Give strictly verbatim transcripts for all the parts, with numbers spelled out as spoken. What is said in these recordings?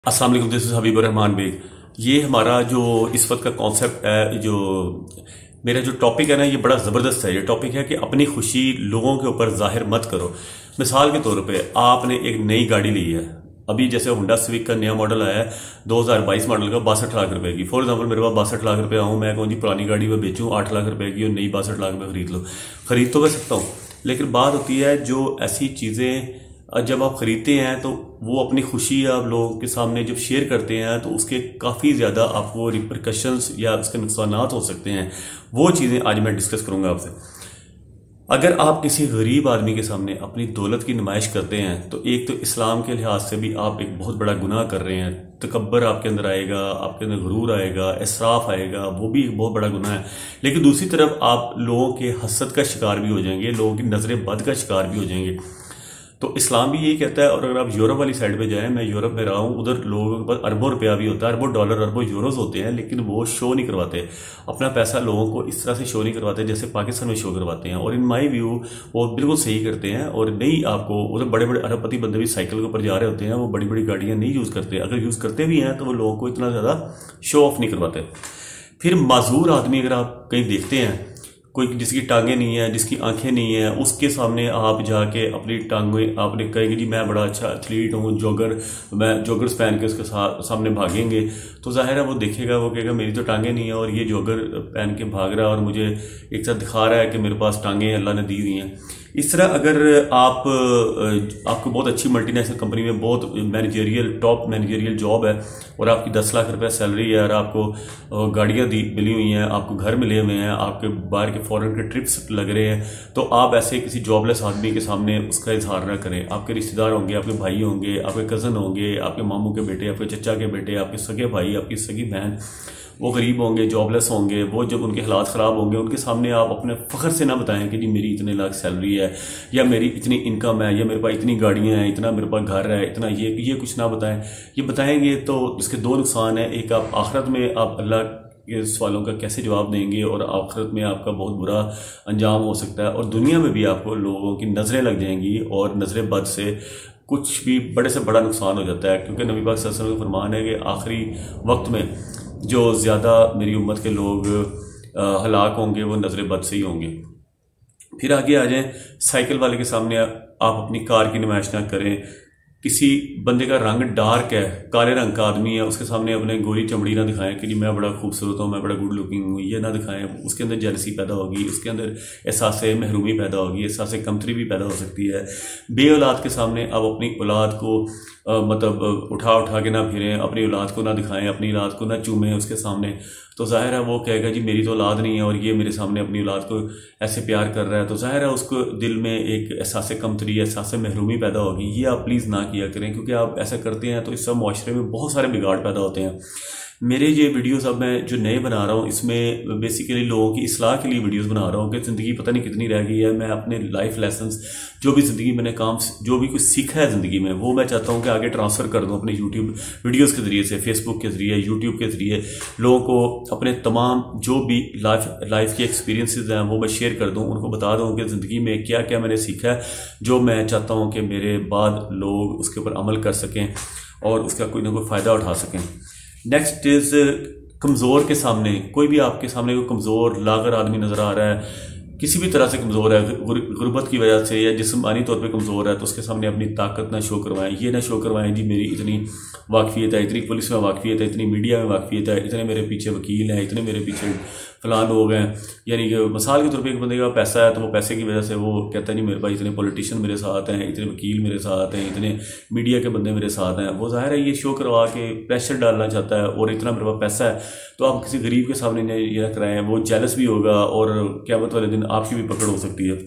अस्सलाम वालेकुम, this is Habibur Rahman Baig. ये हमारा जो इस वक्त का कॉन्सेप्ट है, जो मेरा जो टॉपिक है ना, ये बड़ा ज़बरदस्त है। ये टॉपिक है कि अपनी खुशी लोगों के ऊपर जाहिर मत करो। मिसाल के तौर पे आपने एक नई गाड़ी ली है, अभी जैसे होंडा सिविक का नया मॉडल आया है दो हज़ार बाईस मॉडल का, बासठ लाख रुपए की। फॉर एग्जांपल मेरे पास बासठ लाख रुपए आऊँ, मैं कहूँ जी पुरानी गाड़ी में बेचूँ आठ लाख रुपए की और नई बासठ लाख रुपए खरीद लो। खरीद तो कर सकता हूँ, लेकिन बात होती है जो ऐसी चीज़ें जब आप खरीदते हैं तो वो अपनी खुशी आप लोगों के सामने जब शेयर करते हैं तो उसके काफ़ी ज़्यादा आपको रिपरकशंस या उसके नुकसानात हो सकते हैं। वो चीज़ें आज मैं डिस्कस करूंगा आपसे। अगर आप किसी गरीब आदमी के सामने अपनी दौलत की नुमाइश करते हैं तो एक तो इस्लाम के लिहाज से भी आप एक बहुत बड़ा गुनाह कर रहे हैं। तकब्बर आपके अंदर आएगा, आपके अंदर गुरूर आएगा, इसराफ आएगा, वो भी एक बहुत बड़ा गुनाह है। लेकिन दूसरी तरफ आप लोगों के हसद का शिकार भी हो जाएंगे, लोगों की नजर बद का शिकार भी हो जाएंगे। तो इस्लाम भी यही कहता है। और अगर आप यूरोप वाली साइड पे जाएं, मैं यूरोप में रहा हूँ, उधर लोगों के पास अरबों रुपया भी होता है, अरबों डॉलर अरबों यूरोज होते हैं, लेकिन वो शो नहीं करवाते अपना पैसा लोगों को, इस तरह से शो नहीं करवाते जैसे पाकिस्तान में शो करवाते हैं। और इन माई व्यू वो बिल्कुल सही करते हैं। और नहीं, आपको उधर बड़े बड़े अरबपति बंदे भी साइकिल के ऊपर जा रहे होते हैं, वो बड़ी बड़ी गाड़ियां नहीं यूज़ करते। अगर यूज़ करते भी हैं तो वो लोगों को इतना ज़्यादा शो ऑफ नहीं करवाते। फिर माजूर आदमी अगर आप कहीं देखते हैं, कोई जिसकी टांगें नहीं है, जिसकी आंखें नहीं है, उसके सामने आप जाके अपनी टांगें आपने कहेंगे जी मैं बड़ा अच्छा एथलीट हूँ, जॉगर, मैं जॉगर्स पहन के उसके सामने भागेंगे, तो जाहिर है वो देखेगा, वो कहेगा मेरी तो टांगें नहीं है और ये जॉगर पहन के भाग रहा है और मुझे एक साथ दिखा रहा है कि मेरे पास टांगें अल्लाह ने दी हुई हैं। इस तरह अगर आप आपको बहुत अच्छी मल्टीनेशनल कंपनी में बहुत मैनेजरियल टॉप मैनेजरियल जॉब है और आपकी दस लाख रुपए सैलरी है और आपको गाड़ियां दी मिली हुई हैं, आपको घर मिले हुए हैं, आपके बाहर के फॉरेन के ट्रिप्स लग रहे हैं, तो आप ऐसे किसी जॉबलेस आदमी के सामने उसका इजहार ना करें। आपके रिश्तेदार होंगे, आपके भाई होंगे, आपके कज़न होंगे, आपके मामू के बेटे, आपके चचा के बेटे, आपके सगे भाई, आपकी सगी बहन, वो गरीब होंगे, जॉबलेस होंगे। वो जब उनके हालात ख़राब होंगे, उनके सामने आप अपने फ़ख्र से ना बताएं कि जी मेरी इतने लाख सैलरी है या मेरी इतनी इनकम है या मेरे पास इतनी गाड़ियां हैं, इतना मेरे पास घर है, इतना ये ये कुछ ना बताएं। ये बताएंगे तो इसके दो नुकसान हैं। एक, आप आखिरत में आप अल्लाह के सवालों का कैसे जवाब देंगे और आखिरत में आपका बहुत बुरा अंजाम हो सकता है। और दुनिया में भी आपको लोगों की नज़रें लग जाएंगी और नज़रें बद से कुछ भी बड़े से बड़ा नुकसान हो जाता है। क्योंकि नबी पाक सल्लल्लाहु अलैहि वसल्लम का फरमान है कि आखिरी वक्त में जो ज़्यादा मेरी उम्मत के लोग हलाक होंगे वो नज़र बद से ही होंगे। फिर आगे आ जाएं, साइकिल वाले के सामने आप अपनी कार की नुमाइश ना करें। किसी बंदे का रंग डार्क है, काले रंग का आदमी है, उसके सामने अपने गोरी चमड़ी ना दिखाएं कि जी मैं बड़ा खूबसूरत हूँ, मैं बड़ा गुड लुकिंग हूँ, ये ना दिखाएं। उसके अंदर जेलसी पैदा होगी, उसके अंदर एहसास महरूमी पैदा होगी, एहसास कमतरी भी पैदा हो सकती है। बे औलाद के सामने आप अपनी औलाद को आ, मतलब उठा उठा के ना फिरें, अपनी औलाद को ना दिखाएं, अपनी औलाद को ना चूमें उसके सामने, तो जाहिर है वो कहेगा जी मेरी तो औलाद नहीं है और ये मेरे सामने अपनी औलाद को ऐसे प्यार कर रहा है, तो जाहिर है उसको दिल में एक एहसास कमतरी, एहसास महरूमी पैदा होगी। ये आप प्लीज़ ना किया करें, क्योंकि आप ऐसा करते हैं तो इस सब माशरे में बहुत सारे बिगाड़ पैदा होते हैं। मेरे ये वीडियोस अब मैं जो नए बना रहा हूँ, इसमें बेसिकली लोगों की इस्लाह के लिए वीडियोस बना रहा हूँ कि ज़िंदगी पता नहीं कितनी रह गई है। मैं अपने लाइफ लेसन्स जो भी ज़िंदगी मैंने काम जो भी कुछ सीखा है ज़िंदगी में, वो मैं चाहता हूँ कि आगे ट्रांसफ़र कर दूँ अपने यूट्यूब वीडियोज़ के ज़रिए से, फेसबुक के ज़रिए, यूट्यूब के ज़रिए लोगों को अपने तमाम जो भी लाइफ लाइफ के एक्सपीरियंसेस हैं वो मैं शेयर कर दूँ, उनको बता दूँ कि ज़िंदगी में क्या क्या मैंने सीखा है, जो मैं चाहता हूँ कि मेरे बाद लोग उसके ऊपर अमल कर सकें और उसका कोई ना कोई फ़ायदा उठा सकें। नेक्स्ट इज कमज़ोर के सामने, कोई भी आपके सामने कोई कमज़ोर लागर आदमी नज़र आ रहा है, किसी भी तरह से कमज़ोर है, गुर्बत की वजह से या जिस्मानी तौर पे कमज़ोर है, तो उसके सामने अपनी ताकत ना शो करवाएं। ये ना शो करवाएं जी मेरी इतनी वाकफियत है, इतनी पुलिस में वाकफियत है, इतनी मीडिया में वाकफियत है, इतने मेरे पीछे वकील हैं, इतने मेरे पीछे फलां लोग हैं। यानी कि मिसाल के तौर पे एक बंदे का पैसा है तो वो पैसे की वजह से वो कहता है नहीं मेरे पास इतने पॉलिटिशियन मेरे साथ हैं, इतने वकील मेरे साथ हैं, इतने मीडिया के बंदे मेरे साथ हैं। वो जाहिर है ये शो करवा के प्रेशर डालना चाहता है और इतना मेरे पास पैसा है, तो आप किसी गरीब के सामने ये कराएं, वो जेलस भी होगा और क़यामत वाले दिन आपकी भी पकड़ हो सकती है।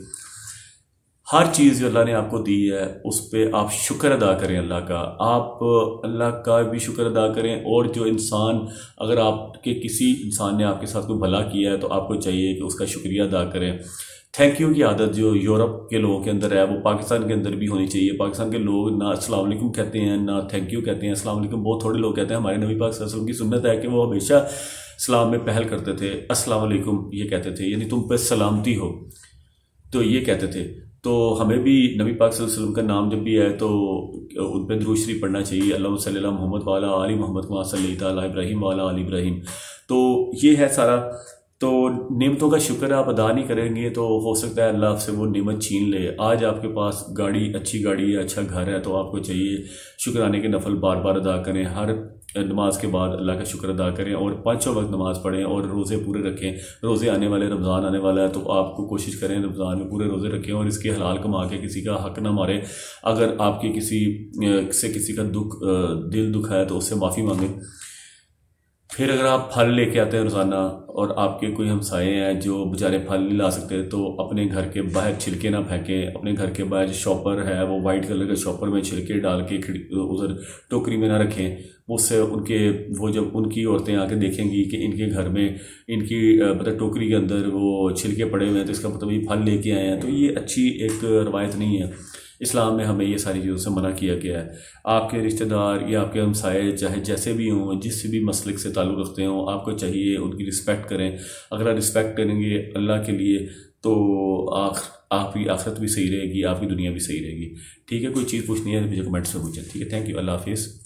हर चीज़ जो अल्लाह ने आपको दी है उस पर आप शुक्र अदा करें अल्लाह का, आप अल्लाह का भी शुक्र अदा करें। और जो इंसान, अगर आपके किसी इंसान ने आपके साथ कोई भला किया है तो आपको चाहिए कि उसका शुक्रिया अदा करें। थैंक यू की आदत जो यूरोप के लोगों के अंदर है वो पाकिस्तान के अंदर भी होनी चाहिए। पाकिस्तान के लोग ना अस्सलाम वालेकुम कहते हैं ना थैंक यू कहते हैं। अस्सलाम वालेकुम बहुत थोड़े लोग कहते हैं। हमारे नबी पाक सल्लल्लाहु अलैहि वसल्लम की सुन्नत है कि वो हमेशा सलाम में पहल करते थे, अस्सलाम वालेकुम ये कहते थे, यानी तुम पे सलामती हो, तो ये कहते थे। तो हमें भी नबी पाक सल्लल्लाहु अलैहि वसल्लम का नाम जब भी है तो उन पर दुरूद शरीफ पढ़ना चाहिए, अल्लाहुम्मा सल्ली अला मोहम्मद वाला आली मोहम्मद कमा सल्लैता अला इब्राहीम वाला आली इब्राहीम। तो ये है सारा। तो नेमतों का शुक्र आप अदा नहीं करेंगे तो हो सकता है अल्लाह आपसे वो नेमत छीन ले। आज आपके पास गाड़ी, अच्छी गाड़ी है, अच्छा घर है, तो आपको चाहिए शुक्राने के नफल बार बार अदा करें, हर नमाज के बाद अल्लाह का शुक्र अदा करें और पाँचों वक्त नमाज पढ़ें और रोज़े पूरे रखें। रोज़े आने वाले, रमज़ान आने वाला है, तो आपको कोशिश करें रमज़ान में पूरे रोज़े रखें और इसके हलाल कमा के किसी का हक ना मारें। अगर आपके किसी से किसी का दुख दिल दुख है तो उससे माफ़ी मांगें। फिर अगर आप फल लेके आते हैं रोज़ाना और आपके कोई हमसाए हैं जो बेचारे फल नहीं ला सकते, तो अपने घर के बाहर छिलके ना फेंकें। अपने घर के बाहर जो शॉपर है वो वाइट कलर के शॉपर में छिलके डाल के उधर टोकरी में ना रखें। उससे उनके वो जब उनकी औरतें आके देखेंगी कि इनके घर में इनकी मतलब टोकरी के अंदर वो छिलके पड़े हुए हैं, तो इसका मतलब ये फल लेके आए हैं, तो ये अच्छी एक रवायत नहीं है। इस्लाम में हमें ये सारी चीज़ों से मना किया गया है। आपके रिश्तेदार या आपके हमसाए चाहे जैसे भी हों, जिस भी मसलक से ताल्लुक़ रखते हों, आपको चाहिए उनकी रिस्पेक्ट करें। अगर आप रिस्पेक्ट करेंगे अल्लाह के लिए तो आख आपकी आखिरत भी सही रहेगी, आपकी दुनिया भी सही रहेगी। ठीक है, कोई चीज़ पूछनी है तो मुझे कमेंट्स में पूछें। ठीक है, थैंक यू, अल्लाह हाफिज़।